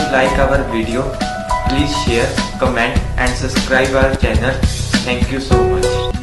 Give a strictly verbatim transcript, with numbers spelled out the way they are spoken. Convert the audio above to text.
like our video, please share, comment and subscribe our channel. Thank you so much.